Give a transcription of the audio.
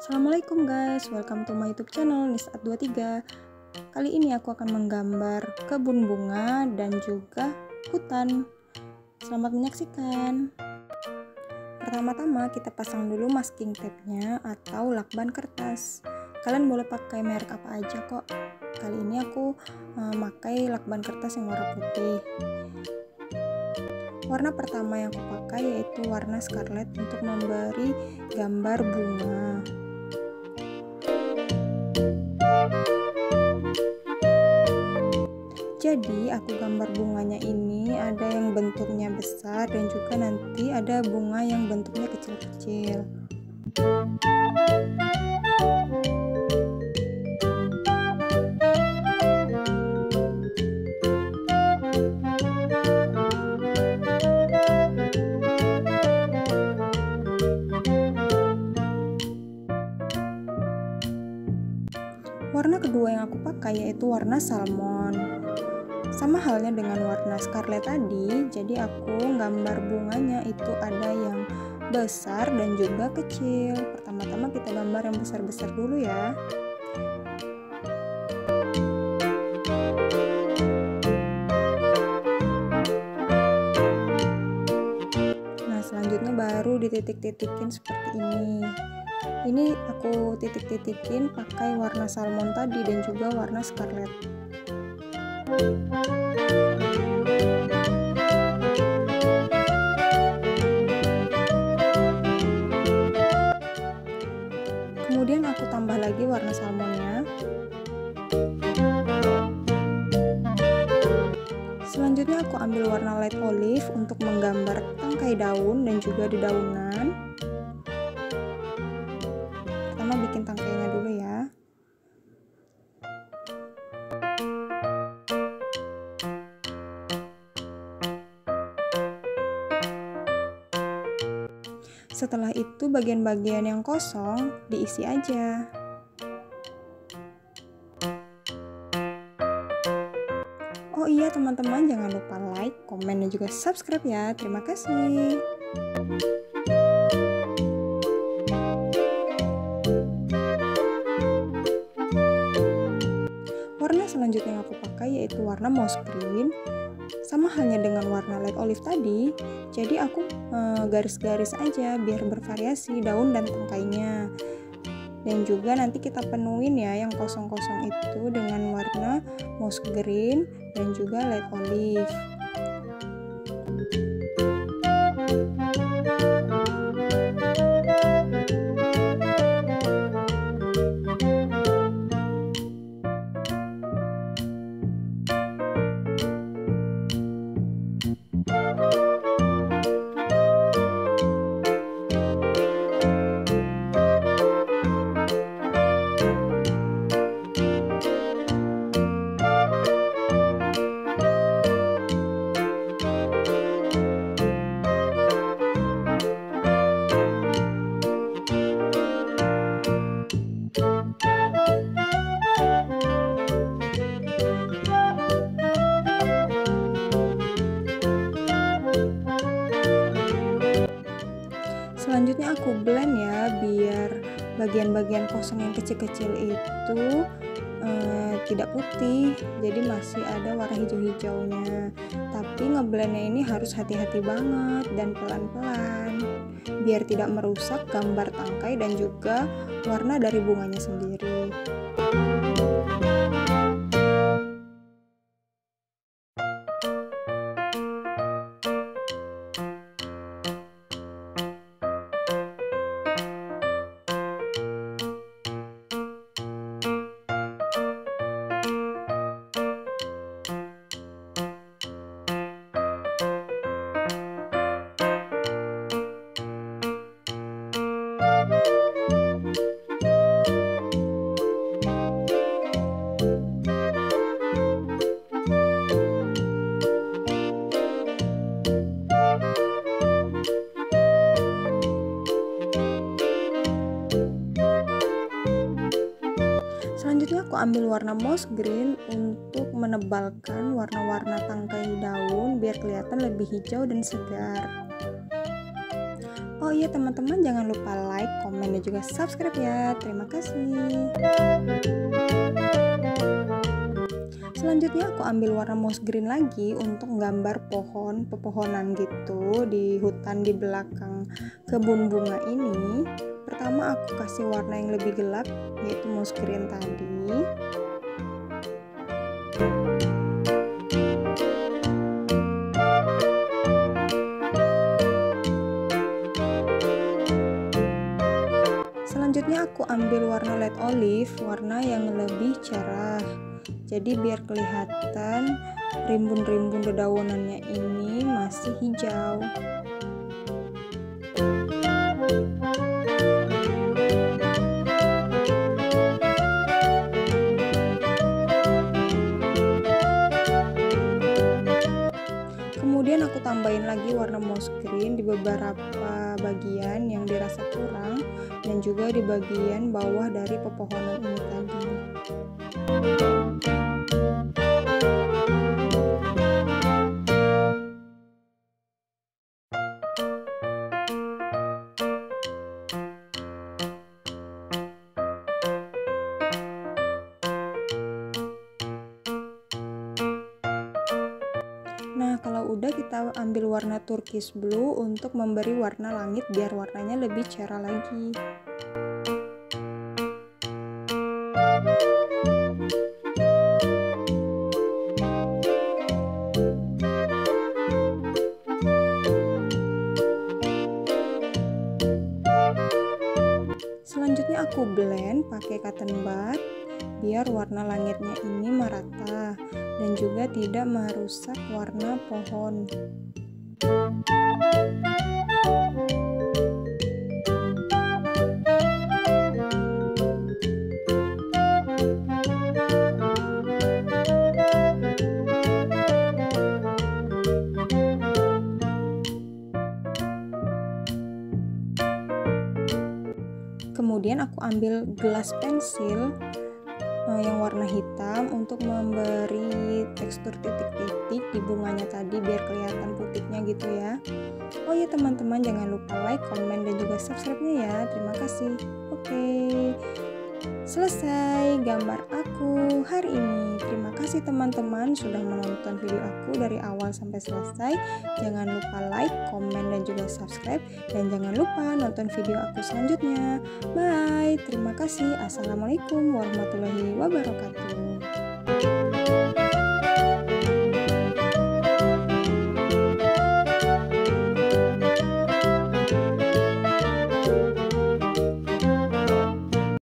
Assalamualaikum guys, welcome to my YouTube channel Nisat23. Kali ini aku akan menggambar kebun bunga dan juga hutan. Selamat menyaksikan. Pertama-tama kita pasang dulu masking tape-nya atau lakban kertas. Kalian boleh pakai merek apa aja kok. Kali ini aku memakai lakban kertas yang warna putih. Warna pertama yang aku pakai yaitu warna scarlet untuk memberi gambar bunga. Jadi aku gambar bunganya ini ada yang bentuknya besar dan juga nanti ada bunga yang bentuknya kecil-kecil. Warna kedua yang aku pakai yaitu warna salmon. Sama halnya dengan warna scarlet tadi, jadi aku gambar bunganya itu ada yang besar dan juga kecil. Pertama-tama kita gambar yang besar-besar dulu ya. Nah, selanjutnya baru dititik-titikin seperti ini. Ini aku titik-titikin pakai warna salmon tadi dan juga warna scarlet. Kemudian aku tambah lagi warna salmonnya. Selanjutnya aku ambil warna light olive untuk menggambar tangkai daun dan juga dedaunan. Pertama bikin tangkainya dulu ya. Setelah itu bagian-bagian yang kosong diisi aja. Oh iya teman-teman, jangan lupa like, komen, dan juga subscribe ya. Terima kasih. Warna selanjutnya yang aku pakai yaitu warna moss green. Sama halnya dengan warna light olive tadi, jadi aku garis-garis aja biar bervariasi daun dan tangkainya. Dan juga nanti kita penuhin ya yang kosong-kosong itu dengan warna moss green dan juga light olive. Selanjutnya aku blend ya biar bagian-bagian kosong yang kecil-kecil itu tidak putih, jadi masih ada warna hijau-hijaunya. Tapi ngeblendnya ini harus hati-hati banget dan pelan-pelan biar tidak merusak gambar tangkai dan juga warna dari bunganya sendiri. Selanjutnya aku ambil warna moss green untuk menebalkan warna-warna tangkai daun biar kelihatan lebih hijau dan segar. Oh iya teman-teman, jangan lupa like, komen, dan juga subscribe ya. Terima kasih. Selanjutnya aku ambil warna mouse green lagi untuk gambar pepohonan gitu di hutan di belakang kebun bunga ini. Pertama aku kasih warna yang lebih gelap, yaitu mouse green tadi. Selanjutnya aku ambil warna light olive, warna yang lebih cerah. Jadi biar kelihatan rimbun-rimbun dedaunannya ini masih hijau. Kemudian aku tambahin lagi warna mouse green di beberapa bagian yang dirasa kurang dan juga di bagian bawah dari pepohonan ini tadi. Nah, kalau udah kita ambil warna turquoise blue untuk memberi warna langit biar warnanya lebih cerah lagi. Selanjutnya aku blend pakai cotton bud biar warna langitnya ini merata dan juga tidak merusak warna pohon. Kemudian aku ambil gelas pensil yang warna hitam untuk memberi tekstur titik-titik di bunganya tadi biar kelihatan putihnya gitu ya. Oh iya teman-teman, jangan lupa like, komen, dan juga subscribe-nya ya. Terima kasih. Oke, selesai gambar aku hari ini. Terima kasih teman-teman sudah menonton video aku dari awal sampai selesai. Jangan lupa like, komen, dan juga subscribe, dan jangan lupa nonton video aku selanjutnya. Bye, terima kasih. Assalamualaikum warahmatullahi wabarakatuh.